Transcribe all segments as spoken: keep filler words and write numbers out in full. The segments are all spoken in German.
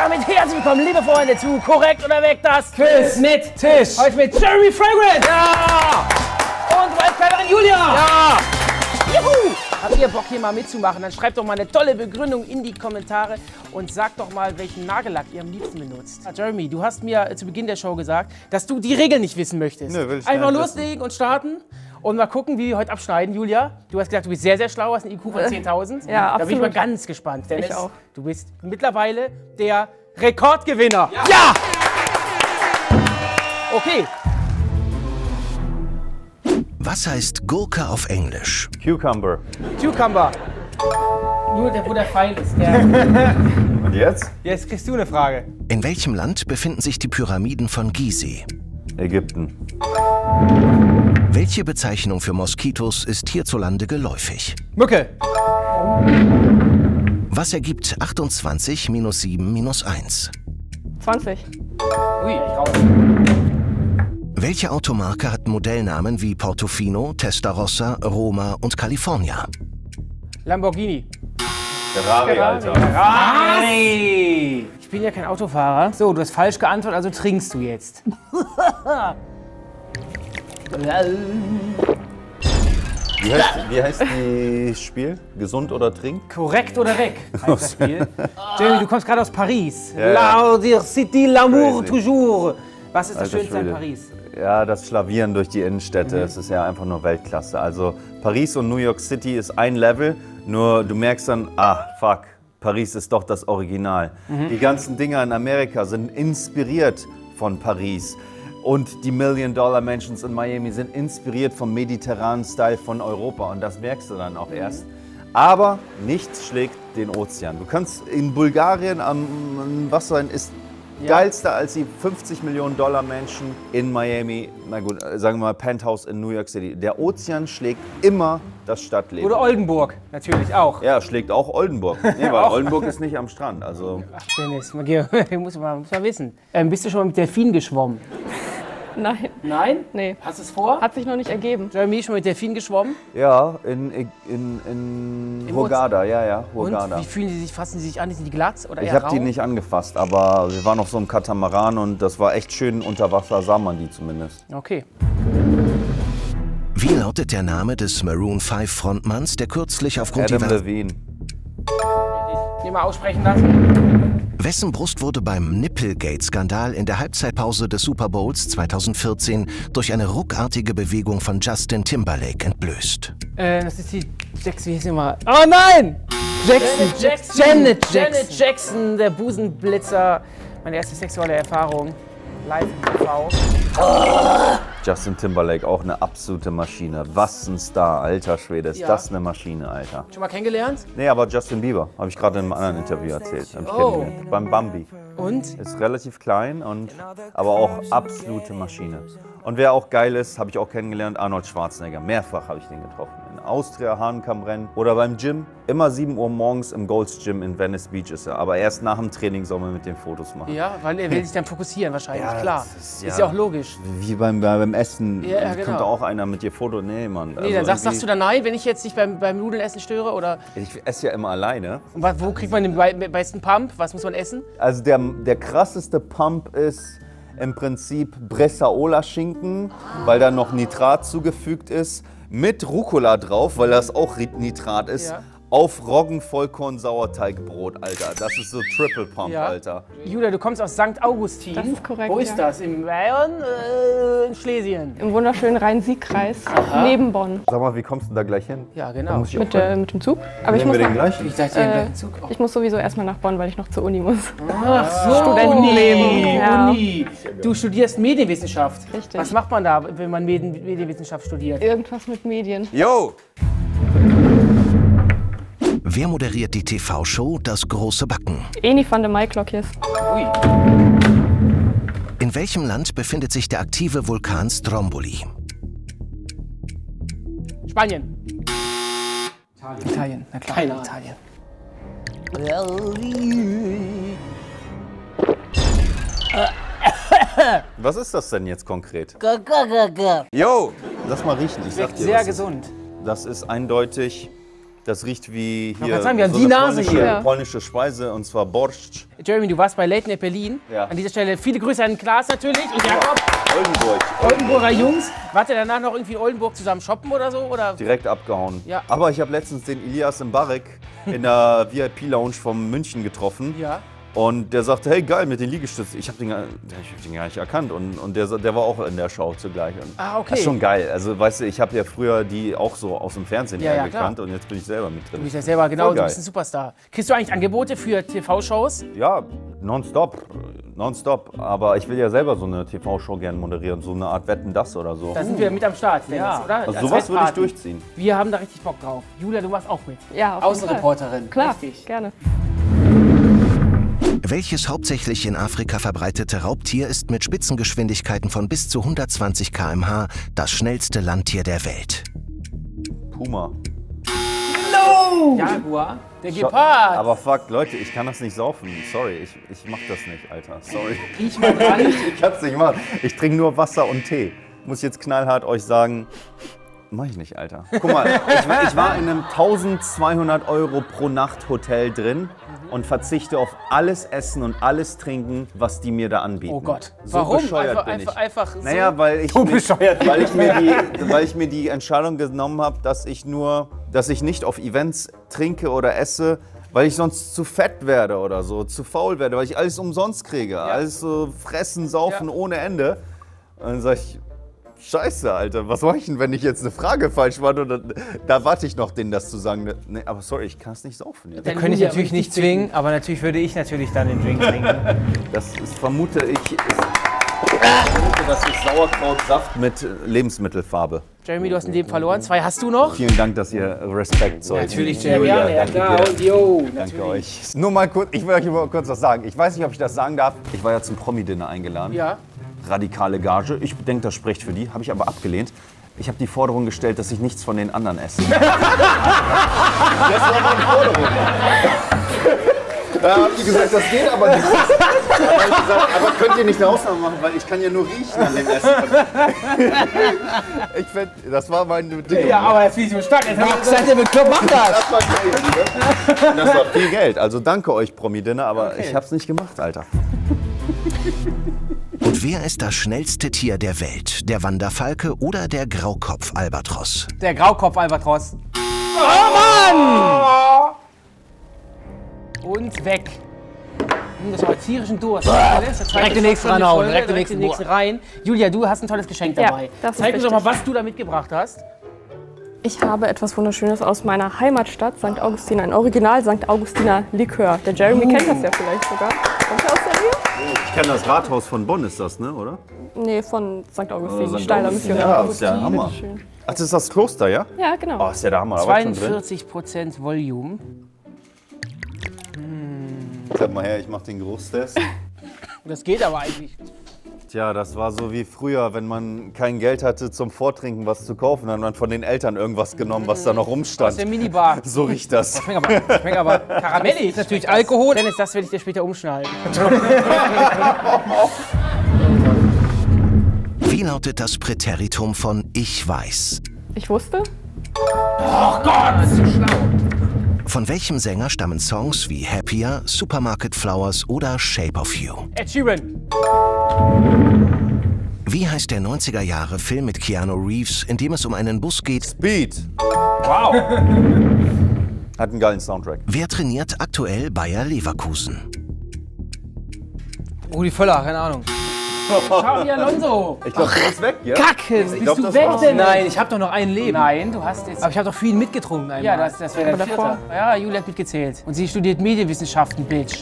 damit herzlich willkommen, liebe Freunde, zu Korrekt oder Weg, das Quiz mit Tisch. Heute mit Jeremy Fragrance. Ja! Und Wildcatterin Julia. Ja! Juhu! Habt ihr Bock hier mal mitzumachen? Dann schreibt doch mal eine tolle Begründung in die Kommentare und sagt doch mal, welchen Nagellack ihr am liebsten benutzt. Jeremy, du hast mir zu Beginn der Show gesagt, dass du die Regeln nicht wissen möchtest. Nö, will ich Einfach nicht loslegen wissen. und starten und mal gucken, wie wir heute abschneiden. Julia, du hast gesagt, du bist sehr, sehr schlau, hast einen I Q von zehntausend. Ja, absolut. Da bin ich mal ganz gespannt. Dennis, Ich auch. du bist mittlerweile der Rekordgewinner. Ja! Ja! Okay. Was heißt Gurke auf Englisch? Cucumber. Cucumber. Nur der, wo der Pfeil ist. Der Und jetzt? Jetzt kriegst du eine Frage. In welchem Land befinden sich die Pyramiden von Gizeh? Ägypten. Welche Bezeichnung für Moskitos ist hierzulande geläufig? Mücke. Was ergibt achtundzwanzig minus sieben minus eins? zwanzig. Ui, ich raus. Welche Automarke hat Modellnamen wie Portofino, Testarossa, Roma und California? Lamborghini. Ferrari, Alter. Ferrari! Ich bin ja kein Autofahrer. So, du hast falsch geantwortet, also trinkst du jetzt. Wie heißt, wie heißt die Spiel? Gesund oder trink? Korrekt oder weg, heißt das Spiel. Jeremy, du kommst gerade aus Paris. Ja, La dir city, l'amour Crazy. toujours. Was ist das Alter Schönste an Schwede. Paris? Ja, das Schlavieren durch die Innenstädte, es ist ja einfach nur Weltklasse. Also Paris und New York City ist ein Level, nur du merkst dann, ah, fuck, Paris ist doch das Original. Die ganzen Dinger in Amerika sind inspiriert von Paris. Und die Million-Dollar-Mansions in Miami sind inspiriert vom mediterranen Style von Europa. Und das merkst du dann auch erst. Aber nichts schlägt den Ozean. Du kannst in Bulgarien am Wasser sein, ist Ja. geilster als die fünfzig Millionen Dollar Menschen in Miami, na gut, sagen wir mal Penthouse in New York City. Der Ozean schlägt immer das Stadtleben. Oder Oldenburg, natürlich auch. Ja, schlägt auch Oldenburg. Nee, weil Oldenburg ist nicht am Strand. Also Ach Dennis, man, muss man, muss man wissen. Ähm, bist du schon mal mit Delfinen geschwommen? Nein, Nein? nee. Hast du es vor? Hat sich noch nicht ergeben. Jeremy, schon mal mit Delfinen geschwommen? ja, in, in, in Im Hurghada, ja, ja, Hurghada. Und wie fühlen sie sich? Fassen sie sich an? Sind die glatt oder Ich eher habe die rau? nicht angefasst, aber wir waren auf so einem Katamaran und das war echt schön unter Wasser, sah man die zumindest. Okay. Wie lautet der Name des Maroon fünf Frontmanns, der kürzlich aufgrund Adam diverser... Levine. Den mal aussprechen lassen. Wessen Brust wurde beim Nipplegate-Skandal in der Halbzeitpause des Super Bowls zweitausendvierzehn durch eine ruckartige Bewegung von Justin Timberlake entblößt? Äh, das ist die Jackson, wie heißt die mal? Oh nein! Jackson. Janet Jackson. Janet Jackson. Janet Jackson, der Busenblitzer. Meine erste sexuelle Erfahrung. Live im T V. Justin Timberlake, auch eine absolute Maschine. Was ein Star, alter Schwede, ist Ja. das eine Maschine, Alter. Schon mal kennengelernt? Nee, aber Justin Bieber, habe ich gerade in einem anderen Interview erzählt. Hab ich Oh. kennengelernt. Beim Bambi. Und? Ist relativ klein, und, aber auch absolute Maschine. Und wer auch geil ist, habe ich auch kennengelernt, Arnold Schwarzenegger. Mehrfach habe ich den getroffen. In Austria, Hahnkammrennen oder beim Gym. Immer sieben Uhr morgens im Gold's Gym in Venice Beach ist er. Aber erst nach dem Training soll man mit dem Fotos machen. Ja, weil er will sich dann fokussieren wahrscheinlich, Ja, klar. das ist Ist ja- ja auch logisch. Wie beim, beim Essen. Ja, ja, Kommt genau. da auch einer mit dir Foto? Nee, Mann. Nee, Also dann sagst, sagst du irgendwie- dann nein, wenn ich jetzt dich beim, beim Nudelessen störe? Oder Ich esse ja immer alleine. und wa- wo kriegt man den bei- besten Pump? Was muss man essen? Also der, der krasseste Pump ist im Prinzip Bressaola-Schinken, weil da noch Nitrat zugefügt ist, mit Rucola drauf, weil das auch Nitrat ist, Ja. auf Roggen-Vollkorn-Sauerteigbrot, Alter. Das ist so Triple Pump, Ja. Alter. Julia, du kommst aus Sankt Augustin. Das ist korrekt, Wo ist ja. das? In Bayern? Äh, in Schlesien? Im wunderschönen Rhein-Sieg-Kreis, neben Bonn. Sag mal, wie kommst du da gleich hin? Ja, Da genau. muss ich auch Mit, äh, rein. mit dem Zug. Aber ich Nehmen muss, wir den noch, gleich? Ich dachte, Äh, äh, Zug. ich muss sowieso erstmal nach Bonn, weil ich noch zur Uni muss. Ach so, Studentenleben, Uni, ja. Uni. Du studierst Medienwissenschaft. Richtig. Was macht man da, wenn man Medien, Medienwissenschaft studiert? Irgendwas mit Medien. Yo! Wer moderiert die T V-Show Das große Backen? Eni van de Maiklokjes. Ui. In welchem Land befindet sich der aktive Vulkan Stromboli? Spanien. Italien. Italien, na klar. Keine Italien. Was ist das denn jetzt konkret? Yo! Lass mal riechen, ich sag dir. Sehr was es ist. gesund. Das ist eindeutig Das riecht wie kann hier sagen, wir haben so die eine Nase polnische, hier. Ja. polnische Speise, und zwar Borscht. Jeremy, du warst bei Late Night Berlin. Ja. An dieser Stelle viele Grüße an Klaas natürlich und Jakob. Oldenburg. Oldenburger Jungs. Wart ihr danach noch irgendwie in Oldenburg zusammen shoppen oder so? Oder? Direkt abgehauen. Ja. Aber ich habe letztens den Elias Mbarek in der V I P-Lounge von München getroffen. Ja. Und der sagte, hey geil, mit den Liegestützen. Ich habe den, gar- ich hab den gar nicht erkannt. Und, und der, der war auch in der Show zugleich. Und Ah, okay. Das ist schon geil. Also weißt du, ich habe ja früher die auch so aus dem Fernsehen Ja, her ja, gekannt. klar. Und jetzt bin ich selber mit Du drin. bist ja selber, genau, Voll du geil. bist ein Superstar. Kriegst du eigentlich Angebote für T V-Shows? Ja, nonstop. Nonstop. Aber ich will ja selber so eine T V-Show gerne moderieren. So eine Art Wetten, das oder so. Da sind wir mit am Start, Dennis, Ja. oder? Also Als sowas würde ich Wettparty. durchziehen. Wir haben da richtig Bock drauf. Julia, du machst auch mit. Ja, auf jeden Fall. Außenreporterin. Klar, Richtig. gerne. Welches hauptsächlich in Afrika verbreitete Raubtier ist mit Spitzengeschwindigkeiten von bis zu hundertzwanzig Kilometer pro Stunde das schnellste Landtier der Welt? Puma. Jaguar, der Gepard. Aber fuck, Leute, ich kann das nicht saufen. Sorry, ich, ich mach das nicht, Alter. Sorry. Riech mal dran. Ich kann's nicht machen. Ich trinke nur Wasser und Tee. Muss ich jetzt knallhart euch sagen, mach ich nicht, Alter. Guck mal, ich, war- ich war in einem eintausendzweihundert Euro pro Nacht Hotel drin und verzichte auf alles Essen und alles Trinken, was die mir da anbieten. Oh Gott. So Warum? bescheuert Einfach, bin einfach, ich. einfach so. Naja, weil ich, So mir, bescheuert. weil, ich mir die, weil ich mir die Entscheidung genommen habe, dass ich nur, dass ich nicht auf Events trinke oder esse, weil ich sonst zu fett werde oder so, zu faul werde, weil ich alles umsonst kriege. Alles so fressen, saufen Ja. ohne Ende. Und dann sag ich, Scheiße, Alter, was mache ich denn, wenn ich jetzt eine Frage falsch mache? Da, da warte ich noch, denen das zu sagen. Nee, aber sorry, ich kann es nicht saufen. Jetzt. Dann Könnte ich Julia, natürlich aber nicht zwingen, aber natürlich würde ich natürlich dann den Drink trinken. Das ist, vermute ich, ist, ich vermute, das ist Sauerkrautsaft mit Lebensmittelfarbe. Jeremy, du hast ein Leben verloren. Zwei hast du noch? Vielen Dank, dass ihr Respekt zollt. Natürlich, Ja, Jeremy. gerne, ja danke klar. dir. Und yo, Danke natürlich. euch. Nur mal kurz, ich will euch mal kurz was sagen. Ich weiß nicht, ob ich das sagen darf. Ich war ja zum Promi-Dinner eingeladen. Ja. Radikale Gage. Ich denke, das spricht für die. Habe ich aber abgelehnt. Ich habe die Forderung gestellt, dass ich nichts von den anderen esse. Das war meine Forderung. Da haben die gesagt, das geht aber nicht. Da hab ich gesagt, aber könnt ihr nicht eine Ausnahme machen, weil ich kann ja nur riechen an dem Essen. Ich find, das war meine Bedingung. Ja, aber jetzt bin ich so stark. Jetzt hab ich Seid ihr bekloppt? Macht das! Das war Geld, ne? Und das war viel Geld. Also danke euch, Promi-Dinner, aber Okay. ich hab's nicht gemacht, Alter. Und wer ist das schnellste Tier der Welt? Der Wanderfalke oder der Graukopf-Albatros? Der Graukopf-Albatros. Und weg. Hm, Das war tierischen Durst. Direkt Direkt den nächsten reinhauen, direkt den Direkt den nächsten. nächsten rein. Julia, du hast ein tolles Geschenk Ja, dabei. das ist Zeig uns doch mal, richtig. was du da mitgebracht hast. Ich habe etwas Wunderschönes aus meiner Heimatstadt, Sankt Augustin, ein Original Sankt Augustiner Likör. Der Jeremy kennt das ja vielleicht sogar. Kommt der aus der Nähe? Ich kenne das Rathaus von Bonn, ist das, ne, oder? Nee, von Sankt Augustin, Sankt steiler Augustin. Missionar. Ja, das ist ja Hammer. Bitteschön. Ach, das ist das Kloster, ja? Ja, genau. Oh, ist ja der Hammer. Da war ich schon drin. zweiundvierzig Prozent Volume. Zeig mal her, ich mach den Geruchstest. Das geht aber eigentlich. Tja, das war so wie früher, wenn man kein Geld hatte zum Vortrinken was zu kaufen, dann hat man von den Eltern irgendwas genommen, was da noch Aus der rumstand. Minibar. So riecht das. Schmeckt aber, schmeckt aber karamellig. Ist natürlich Alkohol. Dennis, das werde ich dir später umschneiden. Wie lautet das Präteritum von Ich weiß? Ich wusste, Von welchem Sänger stammen Songs wie Happier, Supermarket Flowers oder Shape of You? Ed Sheeran. Wie heißt der neunziger Jahre Film mit Keanu Reeves, in dem es um einen Bus geht? Speed. Wow. Hat einen geilen Soundtrack. Wer trainiert aktuell Bayer Leverkusen? Rudi Völler, keine Ahnung. Xabi Alonso. Ich glaube, du bist weg, ja? Kacke! Ich Bist glaub, du das weg war's. denn? Nein, ich habe doch noch ein Leben. Nein, du hast jetzt... Aber ich habe doch für ihn mitgetrunken einmal. Ja, das, das wäre der Aber davor- vierte. Ja, Julia hat mitgezählt. Und sie studiert Medienwissenschaften, Bitch.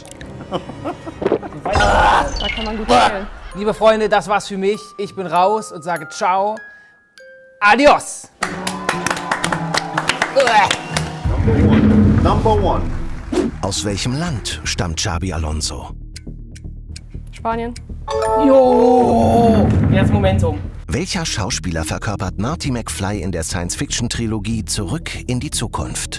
da kann man gut zählen. Liebe Freunde, das war's für mich. Ich bin raus und sage ciao. Adios! Number one. Aus welchem Land stammt Xabi Alonso? Spanien. Jo! Jetzt Momentum. Welcher Schauspieler verkörpert Marty McFly in der Science-Fiction-Trilogie Zurück in die Zukunft?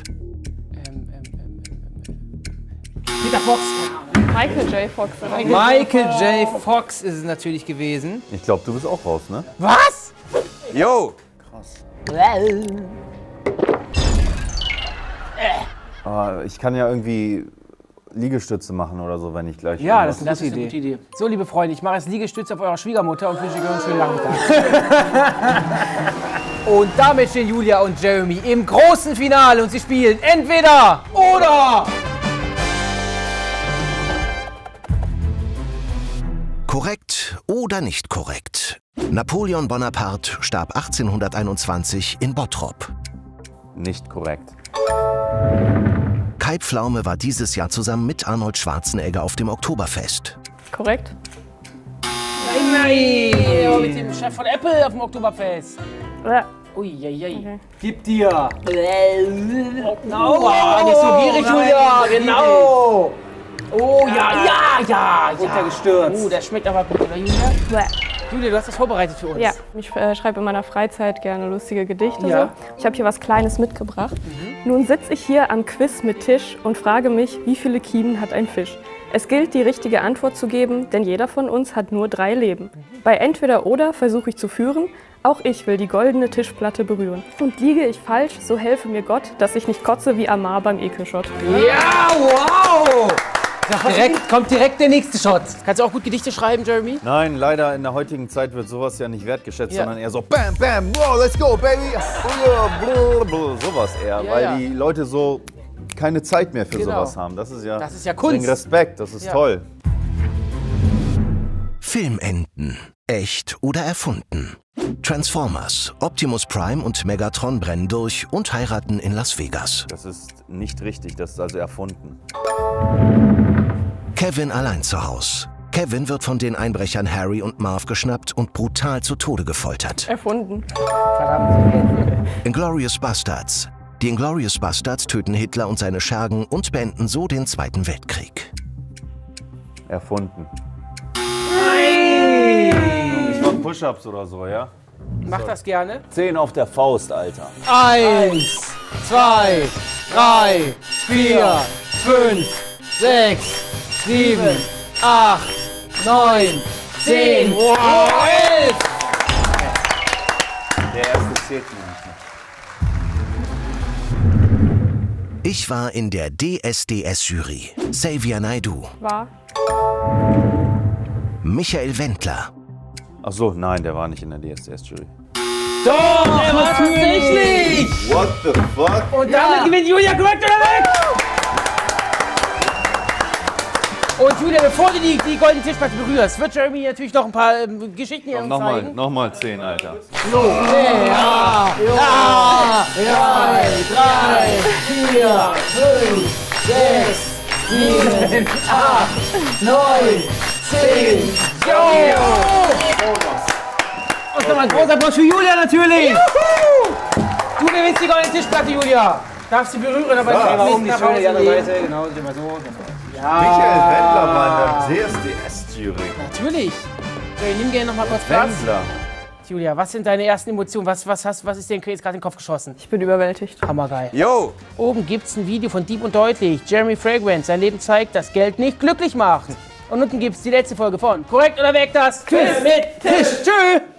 Peter Fox. Michael J. Fox. Oder? Michael J. Fox ist es natürlich gewesen. Ich glaube, du bist auch raus, ne? Was? Yo! Äh. Oh, ich kann ja irgendwie Liegestütze machen oder so, wenn ich gleich... Ja, das, Das ist eine gute Idee. So, liebe Freunde, ich mache jetzt Liegestütze auf eurer Schwiegermutter und wünsche euch einen schönen Nachmittag. Und damit stehen Julia und Jeremy im großen Finale und sie spielen entweder oder. Korrekt oder nicht korrekt? Napoleon Bonaparte starb achtzehnhunderteinundzwanzig in Bottrop. Nicht korrekt. Kai Pflaume war dieses Jahr zusammen mit Arnold Schwarzenegger auf dem Oktoberfest. Korrekt. Nein, nein! Ja, mit dem Chef von Apple auf dem Oktoberfest. Ja. Uiuiui. Okay. Gib dir. Oh, oh, nicht so gierig, Julia. Genau. Oh, ja, ja, ja, ja. Runtergestürzt. Oh, das schmeckt aber gut, oder Julia? Bäh. Julia, du hast das vorbereitet für uns. Ja, ich äh, schreibe in meiner Freizeit gerne lustige Gedichte. Ja. So. Ich habe hier was Kleines mitgebracht. Mhm. Nun sitze ich hier am Quiz mit Tisch und frage mich, wie viele Kiemen hat ein Fisch? Es gilt, die richtige Antwort zu geben, denn jeder von uns hat nur drei Leben. Mhm. Bei Entweder oder versuche ich zu führen. Auch ich will die goldene Tischplatte berühren. Und liege ich falsch, so helfe mir Gott, dass ich nicht kotze wie Amar beim Ekelshot. Ja, wow! Direkt, kommt direkt der nächste Shot. Kannst du auch gut Gedichte schreiben, Jeremy? Nein, leider in der heutigen Zeit wird sowas ja nicht wertgeschätzt, Ja. sondern eher so Bam, Bam, wow, let's go, baby. Sowas eher, Ja, weil ja. die Leute so keine Zeit mehr für Genau. sowas haben. Das ist ja, Das ist ja Kunst. bring Respekt, das ist Ja. toll. Filmenden. Echt oder erfunden? Transformers, Optimus Prime und Megatron brennen durch und heiraten in Las Vegas. Das ist nicht richtig, das ist also erfunden. Kevin allein zu Haus. Kevin wird von den Einbrechern Harry und Marv geschnappt und brutal zu Tode gefoltert. Erfunden. Inglourious Bastards. Die Inglourious Bastards töten Hitler und seine Schergen und beenden so den Zweiten Weltkrieg. Erfunden. Ich mach Push-Ups oder so, ja? Mach das gerne. Zehn auf der Faust, Alter. Eins, zwei, drei, vier, fünf, sechs, sieben, acht, neun, zehn, wow, elf! Der erste zählt mir nicht. Ich war in der D S D S-Jury. Xavier Naidoo. War. Michael Wendler. Ach so, nein, der war nicht in der D S D S-Jury. Doch, er war tatsächlich! What the fuck? Und damit gewinnt Julia korrekt oder weg! Und Julia, bevor du die, die goldene Tischplatte berührst, wird Jeremy natürlich noch ein paar ähm, Geschichten hier uns Nochmal, zeigen. nochmal zehn, Alter. Ja, ja, ja, drei, vier, fünf, sechs, sieben, acht, neun, zehn, jo! Und nochmal ein großer Applaus für Julia natürlich! Du gewinnst die goldene Tischplatte, Julia! Darfst du berühren, aber Ja, nicht Um die nach schöne Hause andere legen. Seite, genau, sind wir so. Genau. Michael Wendler war in der D S D S-Jury. Natürlich! Jerry, nimm gerne noch mal kurz Platz. Wendler. Julia, was sind deine ersten Emotionen? Was, was, hast, was ist dir jetzt gerade in den Kopf geschossen? Ich bin überwältigt. Hammergeil. Yo! Oben gibt's ein Video von Deep und Deutlich. Jeremy Fragrance, sein Leben zeigt, dass Geld nicht glücklich macht. Und unten gibt's die letzte Folge von Korrekt oder weg das Quiz mit Tisch. Tschüss!